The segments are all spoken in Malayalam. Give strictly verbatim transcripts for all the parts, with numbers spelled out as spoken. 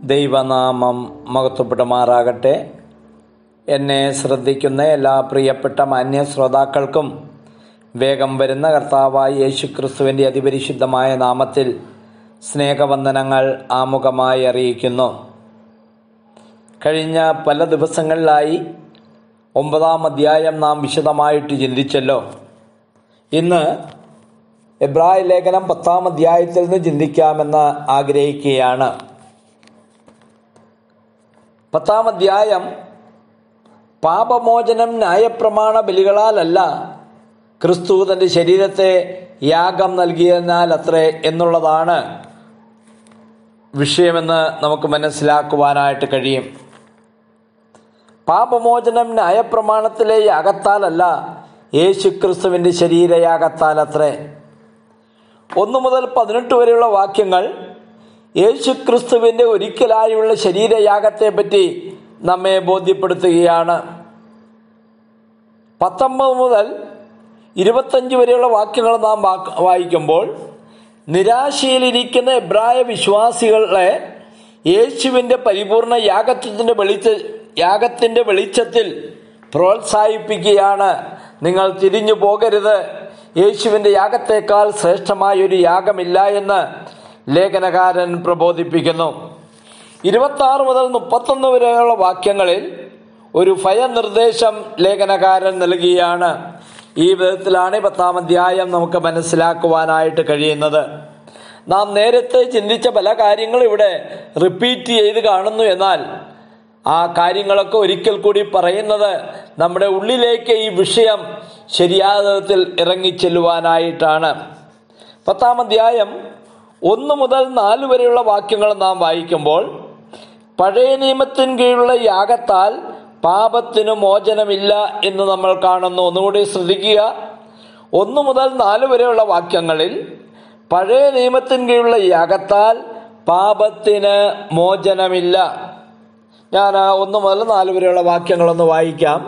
ദൈവനാമം മഹത്വപ്പെടുമാറാകട്ടെ. എന്നെ ശ്രദ്ധിക്കുന്ന എല്ലാ പ്രിയപ്പെട്ട മാന്യ ശ്രോതാക്കൾക്കും വേഗം വരുന്ന കർത്താവായ യേശുക്രിസ്തുവിൻ്റെ അതിപരിശുദ്ധമായ നാമത്തിൽ സ്നേഹവന്ദനങ്ങൾ ആമുഖമായി അറിയിക്കുന്നു. കഴിഞ്ഞ പല ദിവസങ്ങളിലായി ഒമ്പതാം അധ്യായം നാം വിശദമായിട്ട് ചിന്തിച്ചല്ലോ. ഇന്ന് എബ്രായ ലേഖനം പത്താം അധ്യായത്തിൽ നിന്ന് ചിന്തിക്കാമെന്ന് ആഗ്രഹിക്കുകയാണ്. പത്താം അധ്യായം പാപമോചനം ന്യായപ്രമാണ ബലികളാലല്ല, ക്രിസ്തു തൻ്റെ ശരീരത്തെ യാഗം നൽകിയതിനാൽ അത്രേ എന്നുള്ളതാണ് വിഷയമെന്ന് നമുക്ക് മനസ്സിലാക്കുവാനായിട്ട് കഴിയും. പാപമോചനം ന്യായപ്രമാണത്തിലെ യാഗത്താലല്ല, യേശു ക്രിസ്തുവിൻ്റെ ശരീരയാഗത്താൽ അത്രേ. ഒന്ന് മുതൽ പതിനെട്ട് വരെയുള്ള വാക്യങ്ങൾ യേശു ക്രിസ്തുവിൻ്റെ ഒരിക്കലായുള്ള ശരീരയാഗത്തെ പറ്റി നമ്മെ ബോധ്യപ്പെടുത്തുകയാണ്. പത്തൊമ്പത് മുതൽ ഇരുപത്തഞ്ച് വരെയുള്ള വാക്യങ്ങൾ നാം വായിക്കുമ്പോൾ നിരാശയിലിരിക്കുന്ന എബ്രായ വിശ്വാസികളെ യേശുവിൻ്റെ പരിപൂർണ യാഗത്തിൻ്റെ വെളിച്ച യാഗത്തിൻ്റെ വെളിച്ചത്തിൽ പ്രോത്സാഹിപ്പിക്കുകയാണ്. നിങ്ങൾ തിരിഞ്ഞു പോകരുത്, യേശുവിൻ്റെ യാഗത്തേക്കാൾ ശ്രേഷ്ഠമായൊരു യാഗമില്ല എന്ന് ലേഖനകാരൻ പ്രബോധിപ്പിക്കുന്നു. ഇരുപത്തി ആറ് മുതൽ മുപ്പത്തൊന്ന് വരെയുള്ള വാക്യങ്ങളിൽ ഒരു ഭയനിർദ്ദേശം ലേഖനകാരൻ നൽകുകയാണ്. ഈ വിധത്തിലാണ് പത്താം അധ്യായം നമുക്ക് മനസ്സിലാക്കുവാനായിട്ട് കഴിയുന്നത്. നാം നേരത്തെ ചിന്തിച്ച പല കാര്യങ്ങളും ഇവിടെ റിപ്പീറ്റ് ചെയ്ത് കാണുന്നു. എന്നാൽ ആ കാര്യങ്ങളൊക്കെ ഒരിക്കൽ കൂടി പറയുന്നത് നമ്മുടെ ഉള്ളിലേക്ക് ഈ വിഷയം ശരിയായ വിധത്തിൽ ഇറങ്ങിച്ചെല്ലുവാനായിട്ടാണ്. പത്താം അധ്യായം ഒന്ന് മുതൽ നാല് വരെയുള്ള വാക്യങ്ങൾ നാം വായിക്കുമ്പോൾ പഴയ നിയമത്തിന് കീഴിലുള്ള യാഗത്താൽ പാപത്തിനു മോചനമില്ല എന്ന് നമ്മൾ കാണുന്നു. ഒന്നുകൂടി ശ്രദ്ധിക്കുക. ഒന്ന് മുതൽ നാല് വരെയുള്ള വാക്യങ്ങളിൽ പഴയ നിയമത്തിന് കീഴിലുള്ള യാഗത്താൽ പാപത്തിന് മോചനമില്ല. ഞാൻ ഒന്ന് മുതൽ നാല് വരെയുള്ള വാക്യങ്ങളൊന്ന് വായിക്കാം.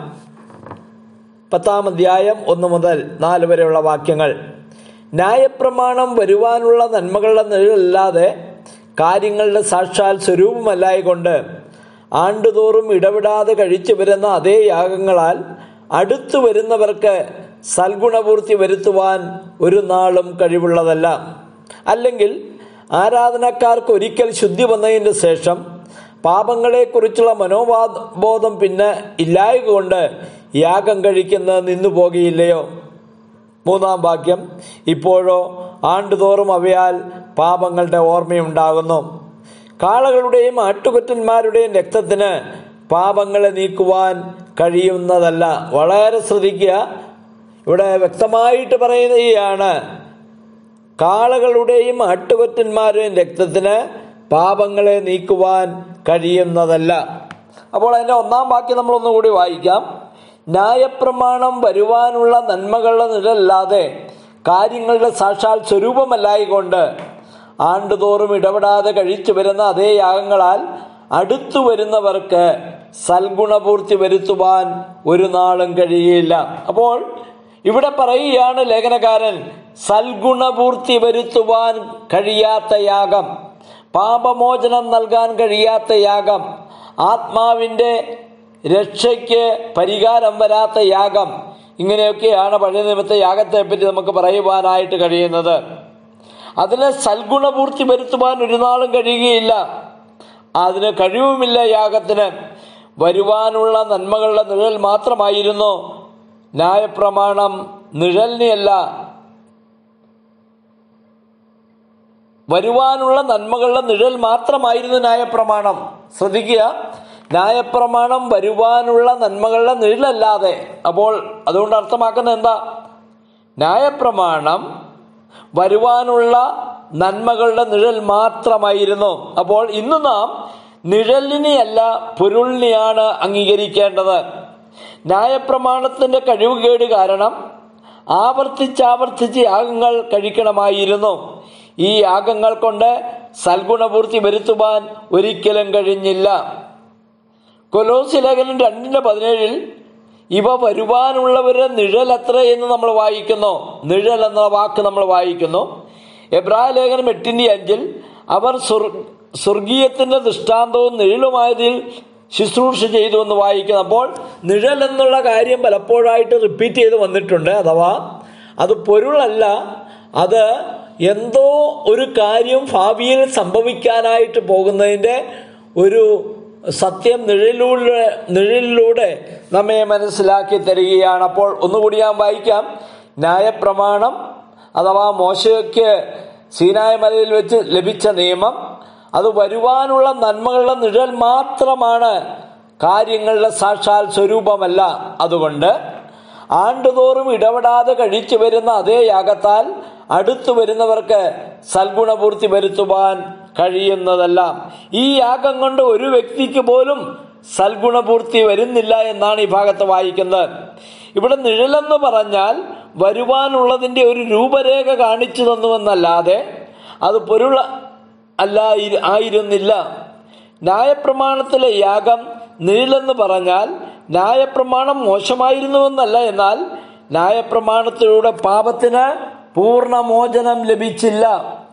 പത്താം അധ്യായം ഒന്ന് മുതൽ നാല് വരെയുള്ള വാക്യങ്ങൾ. ന്യായപ്രമാണം വരുവാനുള്ള നന്മകളുടെ നിഴലല്ലാതെ കാര്യങ്ങളുടെ സാക്ഷാൽ സ്വരൂപമല്ലായകൊണ്ട് ആണ്ടുതോറും ഇടപെടാതെ കഴിച്ചു വരുന്ന അതേ യാഗങ്ങളാൽ അടുത്തു വരുന്നവർക്ക് സൽഗുണപൂർത്തി വരുത്തുവാൻ ഒരു നാളും കഴിവുള്ളതല്ല. അല്ലെങ്കിൽ ആരാധനക്കാർക്ക് ഒരിക്കൽ ശുദ്ധി വന്നതിന് ശേഷം പാപങ്ങളെക്കുറിച്ചുള്ള മനോബോധം പിന്നെ ഇല്ലായക കൊണ്ട് യാഗം കഴിക്കുന്നത് നിന്നു പോകുകയില്ലയോ? മൂന്നാം വാക്യം. ഇപ്പോഴോ ആണ്ടുതോറും അവയാൽ പാപങ്ങളുടെ ഓർമ്മയുണ്ടാകുന്നു. കാളകളുടെയും ആട്ടുകൊറ്റന്മാരുടെയും രക്തത്തിന് പാപങ്ങളെ നീക്കുവാൻ കഴിയുന്നതല്ല. വളരെ ശ്രദ്ധിക്കുക. ഇവിടെ വ്യക്തമായിട്ട് പറയുകയാണ്, കാളകളുടെയും ആട്ടുകൊറ്റന്മാരുടെയും രക്തത്തിന് പാപങ്ങളെ നീക്കുവാൻ കഴിയുന്നതല്ല. അപ്പോൾ അതിൻ്റെ ഒന്നാം വാക്യം നമ്മളൊന്നുകൂടി വായിക്കാം. ന്യായപ്രമാണം വരുവാനുള്ള നന്മകളുടെ നിഴലല്ലാതെ കാര്യങ്ങളുടെ സാക്ഷാൽ സ്വരൂപമല്ലായിക്കൊണ്ട് ആണ്ടുതോറും ഇടപെടാതെ കഴിച്ചു വരുന്ന അതേ യാഗങ്ങളാൽ അടുത്തു വരുന്നവർക്ക് സൽഗുണപൂർത്തി വരുത്തുവാൻ ഒരു നാളും കഴിയുകയില്ല. അപ്പോൾ ഇവിടെ പറയുകയാണ് ലേഖനകാരൻ, സൽഗുണപൂർത്തി വരുത്തുവാൻ കഴിയാത്ത യാഗം, പാപമോചനം നൽകാൻ കഴിയാത്ത യാഗം, ആത്മാവിൻ്റെ രക്ഷയ്ക്ക് പരിഹാരം വരാത്ത യാഗം, ഇങ്ങനെയൊക്കെയാണ് പഴയ നിയമത്തെ യാഗത്തെപ്പറ്റി നമുക്ക് പറയുവാനായിട്ട് കഴിയുന്നത്. അതിന് സൽഗുണപൂർത്തി വരുത്തുവാൻ ഒരു നാളും കഴിയുകയില്ല. അതിന് കഴിവുമില്ല. യാഗത്തിന് വരുവാനുള്ള നന്മകളുടെ നിഴൽ മാത്രമായിരുന്നു ന്യായപ്രമാണം. നിഴലിനെയല്ല, വരുവാനുള്ള നന്മകളുടെ നിഴൽ മാത്രമായിരുന്നു ന്യായപ്രമാണം. ശ്രദ്ധിക്കുക, ന്യായപ്രമാണം വരുവാനുള്ള നന്മകളുടെ നിഴലല്ലാതെ. അപ്പോൾ അതുകൊണ്ട് അർത്ഥമാക്കുന്നത് എന്താ? ന്യായപ്രമാണം വരുവാനുള്ള നന്മകളുടെ നിഴൽ മാത്രമായിരുന്നു. അപ്പോൾ ഇന്ന് നാം നിഴലിനെയല്ല പൊരുളിനെയാണ് അംഗീകരിക്കേണ്ടത്. ന്യായപ്രമാണത്തിൻ്റെ കഴിവുകേട് കാരണം ആവർത്തിച്ചാവർത്തിച്ച് യാഗങ്ങൾ കഴിക്കണമായിരുന്നു. ഈ യാഗങ്ങൾ കൊണ്ട് സൽഗുണപൂർത്തി വരുത്തുവാൻ ഒരിക്കലും കഴിഞ്ഞില്ല. കൊലോസ്യ ലേഖനം രണ്ടിന്റെ പതിനേഴിൽ ഇവ വരുവാനുള്ളവരുടെ നിഴൽ എത്ര എന്ന് നമ്മൾ വായിക്കുന്നു. നിഴൽ എന്ന വാക്ക് നമ്മൾ വായിക്കുന്നു. എബ്രായ ലേഖനം എട്ടിന്റെ അഞ്ചിൽ അവർ സ്വർഗീയത്തിന്റെ ദൃഷ്ടാന്തവും നിഴലുമായതിൽ ശുശ്രൂഷ ചെയ്തു എന്ന് വായിക്കുന്നു. അപ്പോൾ നിഴൽ എന്നുള്ള കാര്യം പലപ്പോഴായിട്ട് റിപ്പീറ്റ് ചെയ്ത് വന്നിട്ടുണ്ട്. അഥവാ അത് പൊരുളല്ല, അത് എന്തോ ഒരു കാര്യം ഭാവിയിൽ സംഭവിക്കാനായിട്ട് പോകുന്നതിൻ്റെ ഒരു സത്യം നിഴലിലൂടെ നിഴലിലൂടെ നമ്മെ മനസ്സിലാക്കി തരികയാണ്. അപ്പോൾ ഒന്നുകൂടി ഞാൻ വായിക്കാം. ന്യായപ്രമാണം അഥവാ മോശയ്ക്ക് സീനായ മലയിൽ വെച്ച് ലഭിച്ച നിയമം അത് വരുവാനുള്ള നന്മകളുടെ നിഴൽ മാത്രമാണ്, കാര്യങ്ങളുടെ സാക്ഷാൽ സ്വരൂപമല്ല. അതുകൊണ്ട് ആണ്ടുതോറും ഇടപെടാതെ കഴിച്ചു വരുന്ന അതേ യാഗത്താൽ അടുത്തു വരുന്നവർക്ക് സൽഗുണപൂർത്തി വരുത്തുവാൻ കഴിയുന്നതല്ല. ഈ യാഗം കൊണ്ട് ഒരു വ്യക്തിക്ക് പോലും സൽഗുണപൂർത്തി വരുന്നില്ല എന്നാണ് ഈ ഭാഗത്ത് വായിക്കുന്നത്. ഇവിടെ നിഴലെന്ന് പറഞ്ഞാൽ വരുവാനുള്ളതിൻ്റെ ഒരു രൂപരേഖ കാണിച്ചു തന്നുവെന്നല്ലാതെ അത് പൊരുൾ അല്ല ആയിരുന്നില്ല. ന്യായപ്രമാണത്തിലെ യാഗം നിഴലെന്ന് പറഞ്ഞാൽ ന്യായപ്രമാണം മോശമായിരുന്നുവെന്നല്ല, എന്നാൽ ന്യായപ്രമാണത്തിലൂടെ പാപത്തിന് പൂർണ്ണമോചനം ലഭിച്ചില്ല.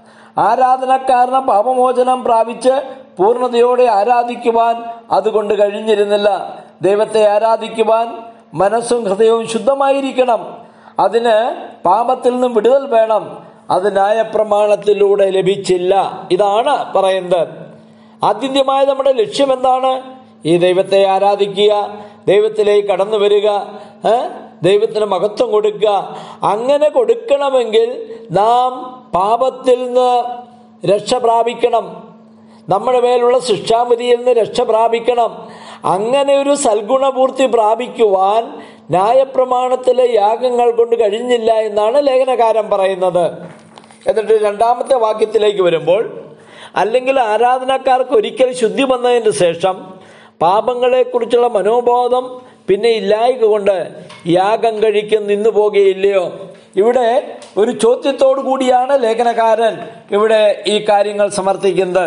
ആരാധനക്കാരന് പാപമോചനം പ്രാപിച്ച് പൂർണ്ണതയോടെ ആരാധിക്കുവാൻ അതുകൊണ്ട് കഴിഞ്ഞിരുന്നില്ല. ദൈവത്തെ ആരാധിക്കുവാൻ മനസ്സും ഹൃദയവും ശുദ്ധമായിരിക്കണം. അതിന് പാപത്തിൽ നിന്നും വിടുതൽ വേണം. അത് ന്യായപ്രമാണത്തിലൂടെ ലഭിച്ചില്ല. ഇതാണ് പറയുന്നത്. ആത്യന്തികമായ നമ്മുടെ ലക്ഷ്യം എന്താണ്? ഈ ദൈവത്തെ ആരാധിക്കുക, ദൈവത്തിലേക്ക് കടന്നു വരിക, ദൈവത്തിന് മഹത്വം കൊടുക്കുക. അങ്ങനെ കൊടുക്കണമെങ്കിൽ നാം പാപത്തിൽ നിന്ന് രക്ഷ പ്രാപിക്കണം, നമ്മുടെ മേലുള്ള ശിക്ഷാവിധിയിൽ നിന്ന് രക്ഷ പ്രാപിക്കണം. അങ്ങനെ ഒരു സൽഗുണപൂർത്തി പ്രാപിക്കുവാൻ ന്യായപ്രമാണത്തിലെ യാഗങ്ങൾ കൊണ്ട് കഴിഞ്ഞില്ല എന്നാണ് ലേഖനകാരൻ പറയുന്നത്. എന്നിട്ട് രണ്ടാമത്തെ വാക്യത്തിലേക്ക് വരുമ്പോൾ, അല്ലെങ്കിൽ ആരാധനക്കാർക്ക് ഒരിക്കൽ ശുദ്ധി വന്നതിന് ശേഷം പാപങ്ങളെക്കുറിച്ചുള്ള മനോബോധം പിന്നെ ഇല്ലായ്ക കൊണ്ട് യാഗം കഴിക്കും നിന്നു പോകുകയില്ലയോ? ഇവിടെ ഒരു ചോദ്യത്തോടു കൂടിയാണ് ലേഖനകാരൻ ഇവിടെ ഈ കാര്യങ്ങൾ സമർത്ഥിക്കുന്നത്.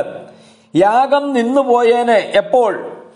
യാഗം നിന്നുപോയേനെ എപ്പോൾ?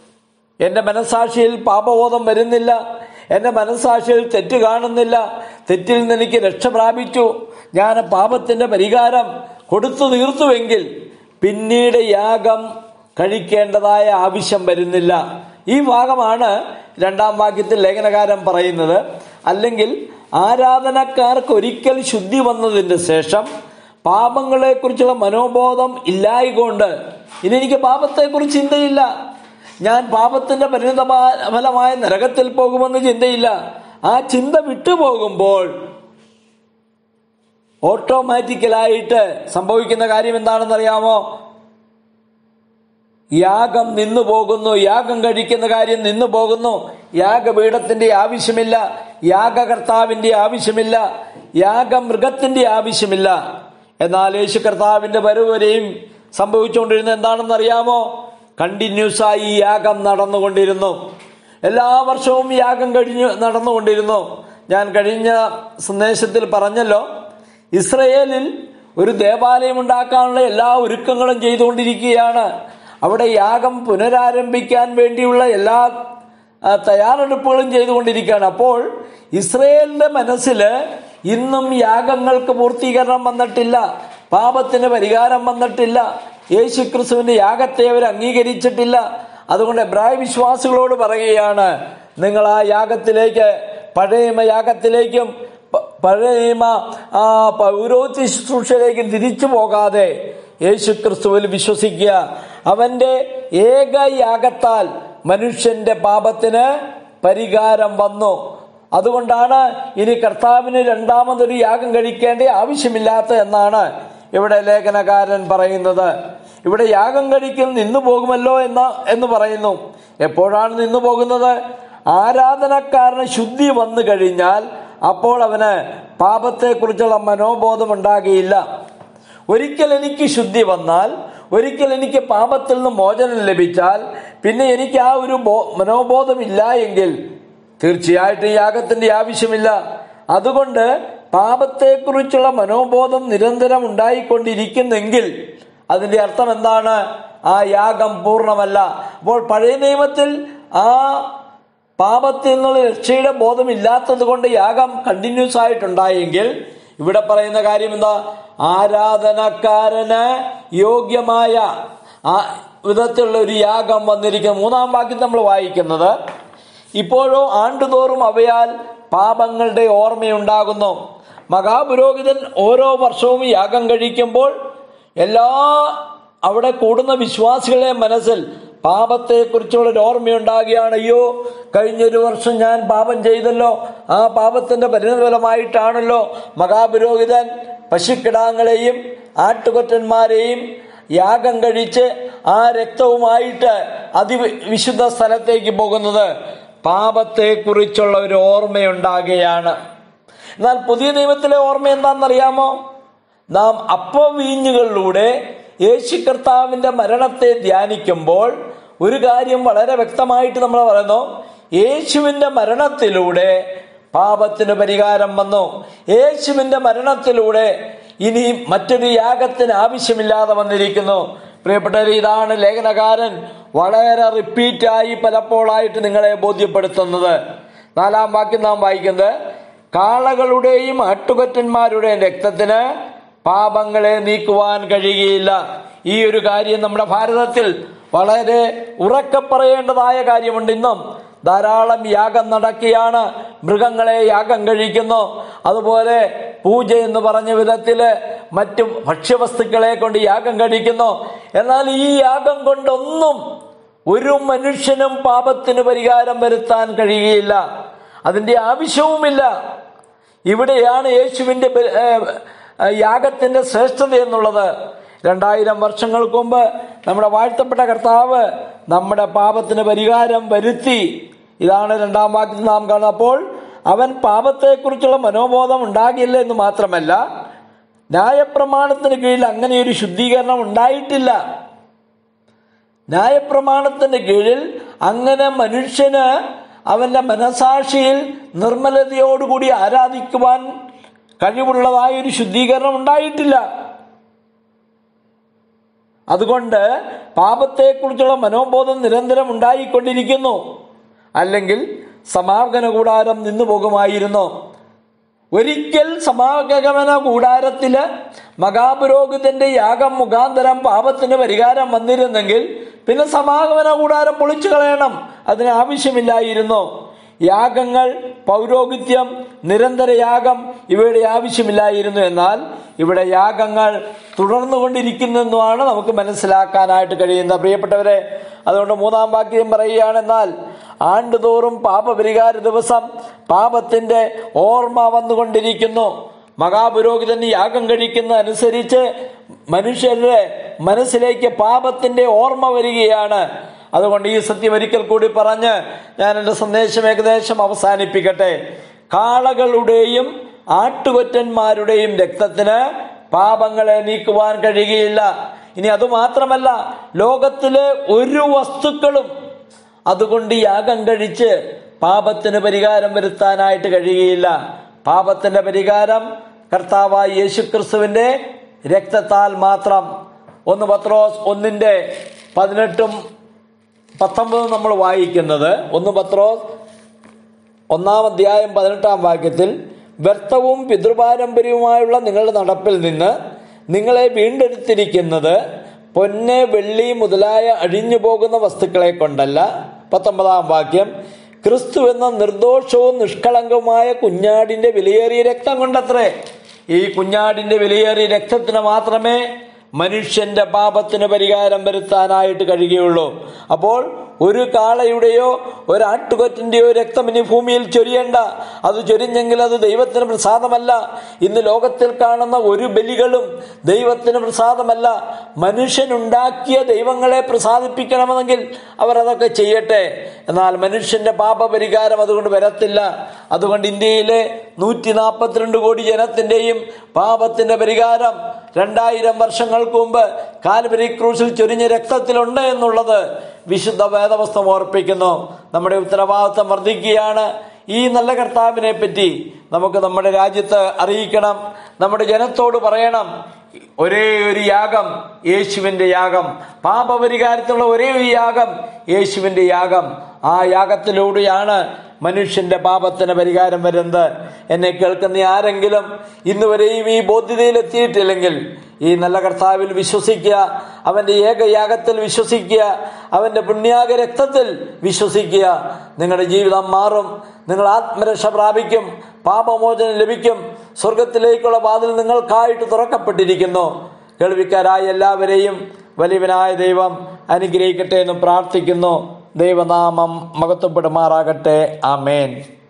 എൻ്റെ മനസ്സാക്ഷിയിൽ പാപബോധം വരുന്നില്ല, എൻ്റെ മനസ്സാക്ഷിയിൽ തെറ്റ് കാണുന്നില്ല, തെറ്റിൽ നിന്ന് എനിക്ക് രക്ഷ പ്രാപിച്ചു, ഞാൻ പാപത്തിൻ്റെ പരിഹാരം കൊടുത്തു തീർത്തുവെങ്കിൽ പിന്നീട് യാഗം കഴിക്കേണ്ടതായ ആവശ്യം വരുന്നില്ല. ഈ ഭാഗമാണ് രണ്ടാം വാക്യത്തിൽ ലേഖനകാരൻ പറയുന്നത്. അല്ലെങ്കിൽ ആരാധനക്കാർക്ക് ഒരിക്കൽ ശുദ്ധി വന്നതിന് ശേഷം പാപങ്ങളെക്കുറിച്ചുള്ള മനോബോധം ഇല്ലായികൊണ്ട് ഇനി എനിക്ക് പാപത്തെക്കുറിച്ച് ചിന്തയില്ല, ഞാൻ പാപത്തിന്റെ പരിണിത ഫലമായ നരകത്തിൽ പോകുമെന്ന് ചിന്തയില്ല. ആ ചിന്ത വിട്ടുപോകുമ്പോൾ ഓട്ടോമാറ്റിക്കലായിട്ട് സംഭവിക്കുന്ന കാര്യം എന്താണെന്നറിയാമോ? യാഗം നിന്നു പോകുന്നു, യാഗം കഴിക്കുന്ന കാര്യം നിന്നു പോകുന്നു. യാഗപീഠത്തിന്റെ ആവശ്യമില്ല, യാഗകർത്താവിന്റെ ആവശ്യമില്ല, യാഗമൃഗത്തിന്റെ ആവശ്യമില്ല. എന്നാൽ യേശു കർത്താവിന്റെ വരവരെയും സംഭവിച്ചുകൊണ്ടിരുന്നത് എന്താണെന്ന് അറിയാമോ? കണ്ടിന്യൂസ് ആയി യാഗം നടന്നുകൊണ്ടിരുന്നു. എല്ലാ വർഷവും യാഗം കഴിഞ്ഞു നടന്നുകൊണ്ടിരുന്നു. ഞാൻ കഴിഞ്ഞ സന്ദേശത്തിൽ പറഞ്ഞല്ലോ, ഇസ്രയേലിൽ ഒരു ദേവാലയം ഉണ്ടാക്കാനുള്ള എല്ലാ ഒരുക്കങ്ങളും ചെയ്തുകൊണ്ടിരിക്കുകയാണ്. അവിടെ യാഗം പുനരാരംഭിക്കാൻ വേണ്ടിയുള്ള എല്ലാ തയ്യാറെടുപ്പുകളും ചെയ്തുകൊണ്ടിരിക്കുകയാണ്. അപ്പോൾ ഇസ്രയേലിന്റെ മനസ്സിൽ ഇന്നും യാഗങ്ങൾക്ക് പൂർത്തീകരണം വന്നിട്ടില്ല, പാപത്തിന് പരിഹാരം വന്നിട്ടില്ല, യേശു ക്രിസ്തുവിന്റെ യാഗത്തെ അവർ അംഗീകരിച്ചിട്ടില്ല. അതുകൊണ്ട് എബ്രായ വിശ്വാസികളോട് പറയുകയാണ്, നിങ്ങൾ ആ യാഗത്തിലേക്ക്, പഴയ യാഗത്തിലേക്കും പഴയ ആ പൗരോഹിത്യ ശുശ്രൂഷയിലേക്കും തിരിച്ചു പോകാതെ യേശു ക്രിസ്തുവിൽ വിശ്വസിക്കുക. അവന്റെ ഏക യാഗത്താൽ മനുഷ്യന്റെ പാപത്തിന് പരിഹാരം വന്നു. അതുകൊണ്ടാണ് ഇനി കർത്താവിന് രണ്ടാമതൊരു യാഗം കഴിക്കേണ്ട ആവശ്യമില്ലാത്ത എന്നാണ് ഇവിടെ ലേഖനകാരൻ പറയുന്നത്. ഇവിടെ യാഗം കഴിക്കൽ നിന്നു പോകുമല്ലോ എന്ന എന്ന് പറയുന്നു. എപ്പോഴാണ് നിന്നു പോകുന്നത്? ആരാധനക്കാരന് ശുദ്ധി വന്നു കഴിഞ്ഞാൽ അപ്പോൾ അവന് പാപത്തെക്കുറിച്ചുള്ള മനോബോധം ഉണ്ടാകുകയില്ല. ഒരിക്കൽ എനിക്ക് ശുദ്ധി വന്നാൽ, ഒരിക്കൽ എനിക്ക് പാപത്തിൽ നിന്ന് മോചനം ലഭിച്ചാൽ, പിന്നെ എനിക്ക് ആ ഒരു മനോബോധം ഇല്ല എങ്കിൽ തീർച്ചയായിട്ടും യാഗത്തിന്റെ ആവശ്യമില്ല. അതുകൊണ്ട് പാപത്തെക്കുറിച്ചുള്ള മനോബോധം നിരന്തരം ഉണ്ടായിക്കൊണ്ടിരിക്കുന്നെങ്കിൽ അതിന്റെ അർത്ഥം എന്താണ്? ആ യാഗം പൂർണ്ണമല്ല. അപ്പോൾ പഴയ നിയമത്തിൽ ആ പാപത്തിൽ നിന്നുള്ള രക്ഷയുടെ ബോധമില്ലാത്തത് കൊണ്ട് യാഗം കണ്ടിന്യൂസ് ആയിട്ടുണ്ടായെങ്കിൽ ഇവിടെ പറയുന്ന കാര്യം എന്താ? ആരാധനക്കാരന് യോഗ്യമായ, ആ വിധത്തിലുള്ള ഒരു യാഗം വന്നിരിക്കുന്നു. മൂന്നാം വാക്യം നമ്മൾ വായിക്കുന്നത്, ഇപ്പോഴോ ആണ്ടുതോറും അവയാൽ പാപങ്ങളുടെ ഓർമ്മയുണ്ടാകുന്നു. മഹാപുരോഹിതൻ ഓരോ വർഷവും യാഗം കഴിക്കുമ്പോൾ എല്ലാ അവിടെ കൂടുന്ന വിശ്വാസികളെ മനസ്സിൽ പാപത്തെക്കുറിച്ചുള്ള ഒരു ഓർമ്മയുണ്ടാകുകയാണ്. അയ്യോ, കഴിഞ്ഞൊരു വർഷം ഞാൻ പാപം ചെയ്തല്ലോ, ആ പാപത്തിന്റെ പരിണതഫലമായിട്ടാണല്ലോ മഹാപുരോഹിതൻ പശുക്കിടാങ്ങളെയും ആട്ടുകൊറ്റന്മാരെയും യാഗം കഴിച്ച് ആ രക്തവുമായിട്ട് അതിവിശുദ്ധ സ്ഥലത്തേക്ക് പോകുന്നത്. പാപത്തെക്കുറിച്ചുള്ള ഒരു ഓർമ്മയുണ്ടാകുകയാണ്. എന്നാൽ പുതിയ നിയമത്തിലെ ഓർമ്മ എന്താണെന്നറിയാമോ? നാം അപ്പവീഞ്ഞുകളിലൂടെ യേശു കർത്താവിന്റെ മരണത്തെ ധ്യാനിക്കുമ്പോൾ ഒരു കാര്യം വളരെ വ്യക്തമായിട്ട് നമ്മൾ പറയുന്നു, യേശുവിന്റെ മരണത്തിലൂടെ പാപത്തിന് പരിഹാരം വന്നു. യേശുവിന്റെ മരണത്തിലൂടെ ഇനി മറ്റൊരു യാഗത്തിന് ആവശ്യമില്ലാതെ വന്നിരിക്കുന്നു. പ്രിയപ്പെട്ടവർ, ഇതാണ് ലേഖനകാരൻ വളരെ റിപ്പീറ്റായി പലപ്പോഴായിട്ട് നിങ്ങളെ ബോധ്യപ്പെടുത്തുന്നത്. നാലാം വാക്യം നാം വായിക്കുന്നത്, കാളകളുടെയും ആട്ടുകൊറ്റന്മാരുടെയും രക്തത്തിന് പാപങ്ങളെ നീക്കുവാൻ കഴിയുകയില്ല. ഈ ഒരു കാര്യം നമ്മുടെ ഭാരതത്തിൽ വളരെ ഉറക്കെ പറയേണ്ടതായ കാര്യമുണ്ട്. ഇന്നും ധാരാളം യാഗം നടക്കുകയാണ്. മൃഗങ്ങളെ യാഗം കഴിക്കുന്നു. അതുപോലെ പൂജ എന്ന് പറഞ്ഞ വിധത്തില് മറ്റു ഭക്ഷ്യവസ്തുക്കളെ കൊണ്ട് യാഗം കഴിക്കുന്നു. എന്നാൽ ഈ യാഗം കൊണ്ടൊന്നും ഒരു മനുഷ്യനും പാപത്തിന് പരിഹാരം വരുത്താൻ കഴിയുകയില്ല. അതിന്റെ ആവശ്യവുമില്ല. ഇവിടെയാണ് യേശുവിന്റെ യാഗത്തിന്റെ ശ്രേഷ്ഠത എന്നുള്ളത്. രണ്ടായിരം വർഷങ്ങൾക്ക് മുമ്പ് നമ്മുടെ വാഴ്ത്തപ്പെട്ട കർത്താവ് നമ്മുടെ പാപത്തിന് പരിഹാരം വരുത്തി. ഇതാണ് രണ്ടാം വാക്യത്തിൽ നാം കാണുന്നത്. അപ്പോൾ അവൻ പാപത്തെക്കുറിച്ചുള്ള മനോബോധം ഉണ്ടാകില്ല എന്ന് മാത്രമല്ല, ന്യായപ്രമാണത്തിന് കീഴിൽ അങ്ങനെ ഒരു ശുദ്ധീകരണം ഉണ്ടായിട്ടില്ല. ന്യായപ്രമാണത്തിന്റെ കീഴിൽ അങ്ങനെ മനുഷ്യന് അവന്റെ മനസാക്ഷിയിൽ നിർമ്മലതയോടുകൂടി ആരാധിക്കുവാൻ കഴിവുള്ളതായ ഒരു ശുദ്ധീകരണം ഉണ്ടായിട്ടില്ല. അതുകൊണ്ട് പാപത്തെക്കുറിച്ചുള്ള മനോബോധം നിരന്തരം ഉണ്ടായിക്കൊണ്ടിരിക്കുന്നു. അല്ലെങ്കിൽ സമാഗമന കൂടാരം നിന്നു പോകുമായിരുന്നു. ഒരിക്കൽ സമാഗമന കൂടാരത്തില് മഹാപുരോഹിതന്റെ യാഗം മുഖാന്തരം പാപത്തിന് പരിഹാരം വന്നിരുന്നെങ്കിൽ പിന്നെ സമാഗമന കൂടാരം പൊളിച്ചു കളയണം. അതിന് ആവശ്യമില്ലായിരുന്നു. യാഗങ്ങൾ, പൗരോഹിത്യം, നിരന്തര യാഗം ഇവയുടെ ആവശ്യമില്ലായിരുന്നു. എന്നാൽ ഇവിടെ യാഗങ്ങൾ തുടർന്നുകൊണ്ടിരിക്കുന്നെന്നുമാണ് നമുക്ക് മനസ്സിലാക്കാനായിട്ട് കഴിയുന്നത്. പ്രിയപ്പെട്ടവരെ, അതുകൊണ്ട് മൂന്നാം വാക്യം പറയുകയാണ്, എന്നാൽ ആണ്ടുതോറും പാപപരിഹാര ദിവസം പാപത്തിന്റെ ഓർമ്മ വന്നുകൊണ്ടിരിക്കുന്നു. മഹാപുരോഹിതൻ യാഗം കഴിക്കുന്ന അനുസരിച്ച് മനുഷ്യരുടെ മനസ്സിലേക്ക് പാപത്തിന്റെ ഓർമ്മ വരികയാണ്. അതുകൊണ്ട് ഈ സത്യം ഒരിക്കൽ കൂടി പറഞ്ഞ് ഞാൻ എൻ്റെ സന്ദേശം ഏകദേശം അവസാനിപ്പിക്കട്ടെ. കാളകളുടെയും ആട്ടുകൊറ്റന്മാരുടെയും രക്തത്തിന് പാപങ്ങളെ നീക്കുവാൻ കഴിയുകയില്ല. ഇനി അതുമാത്രമല്ല, ലോകത്തിലെ ഒരു വസ്തുക്കളും അതുകൊണ്ട് യാഗം കഴിച്ച് പാപത്തിന് പരിഹാരം വരുത്താനായിട്ട് കഴിയുകയില്ല. പാപത്തിന്റെ പരിഹാരം കർത്താവായ യേശുക്രിസ്തുവിന്റെ രക്തത്താൽ മാത്രം. ഒന്ന് പത്രോസ് ഒന്നിന്റെ പതിനെട്ടും പത്തൊമ്പതും നമ്മൾ വായിക്കുന്നത്, ഒന്ന് പത്രോസ് ഒന്നാം അധ്യായം പതിനെട്ടാം വാക്യത്തിൽ, വ്യർത്ഥവും പിതൃപാരമ്പര്യവുമായുള്ള നിങ്ങളുടെ നടപ്പിൽ നിന്ന് നിങ്ങളെ വീണ്ടെടുത്തിരിക്കുന്നത് പൊന്ന്, വെള്ളി മുതലായ അഴിഞ്ഞു പോകുന്ന വസ്തുക്കളെ കൊണ്ടല്ല. പത്തൊമ്പതാം വാക്യം, ക്രിസ്തു എന്ന നിർദോഷവും നിഷ്കളങ്കവുമായ കുഞ്ഞാടിന്റെ വിലയേറിയ രക്തം കൊണ്ടത്രേ. ഈ കുഞ്ഞാടിന്റെ വിലയേറിയ രക്തത്തിന് മാത്രമേ മനുഷ്യന്റെ പാപത്തിന് പരിഹാരം വരുത്താനായിട്ട് കഴിയുകയുള്ളൂ. അപ്പോൾ ഒരു കാളയുടെയോ ഒരാട്ടുകൊറ്റന്റെയോ രക്തം ഇനി ഭൂമിയിൽ ചൊരിയേണ്ട. അത് ചൊരിഞ്ഞെങ്കിൽ അത് ദൈവത്തിന് പ്രസാദമല്ല. ഇന്ന് ലോകത്തിൽ കാണുന്ന ഒരു ബലികളും ദൈവത്തിന് പ്രസാദമല്ല. മനുഷ്യനുണ്ടാക്കിയ ദൈവങ്ങളെ പ്രസാദിപ്പിക്കണമെങ്കിൽ അവർ അതൊക്കെ ചെയ്യട്ടെ. എന്നാൽ മനുഷ്യന്റെ പാപപരിഹാരം അതുകൊണ്ട് വരത്തില്ല. അതുകൊണ്ട് ഇന്ത്യയിലെ നൂറ്റി നാൽപ്പത്തിരണ്ട് കോടി ജനത്തിന്റെയും പാപത്തിന്റെ പരിഹാരം രണ്ടായിരം വർഷങ്ങൾക്ക് മുമ്പ് കാൽവരി ക്രൂശിൽ ചൊരിഞ്ഞ രക്തത്തിലുണ്ട് എന്നുള്ളത് വിശുദ്ധ വേദപുസ്തകം ഓർപ്പിക്കുന്നു. നമ്മുടെ ഉത്തരവാദിത്വം വർദ്ധിക്കുകയാണ്. ഈ നല്ല കർത്താവിനെ പറ്റി നമുക്ക് നമ്മുടെ രാജ്യത്ത് അറിയിക്കണം. നമ്മുടെ ജനത്തോട് പറയണം, ഒരേ ഒരു യാഗം യേശുവിന്റെ യാഗം, പാപപരിഹാരത്തിലുള്ള ഒരേ ഒരു യാഗം യേശുവിന്റെ യാഗം. ആ യാഗത്തിലൂടെയാണ് മനുഷ്യന്റെ പാപത്തിന് പരിഹാരം വരുന്നത്. എന്നെ കേൾക്കുന്ന ആരെങ്കിലും ഇന്നുവരെയും ഈ ബോധ്യതയിൽ എത്തിയിട്ടില്ലെങ്കിൽ ഈ നല്ല കർത്താവിൽ വിശ്വസിക്കുക, അവൻ്റെ ഏകയാഗത്തിൽ വിശ്വസിക്കുക, അവൻ്റെ പുണ്യാഗ രക്തത്തിൽ വിശ്വസിക്കുക. നിങ്ങളുടെ ജീവിതം മാറും. നിങ്ങൾ ആത്മരക്ഷ പ്രാപിക്കും, പാപമോചനം ലഭിക്കും. സ്വർഗത്തിലേക്കുള്ള വാതിൽ നിങ്ങൾക്കായിട്ട് തുറക്കപ്പെട്ടിരിക്കുന്നു. കേൾവിക്കാരായ എല്ലാവരെയും വലിയവനായ ദൈവം അനുഗ്രഹിക്കട്ടെ എന്ന് പ്രാർത്ഥിക്കുന്നു. ദൈവനാമം മഹത്വപ്പെടുമാറാകട്ടെ. ആമേൻ.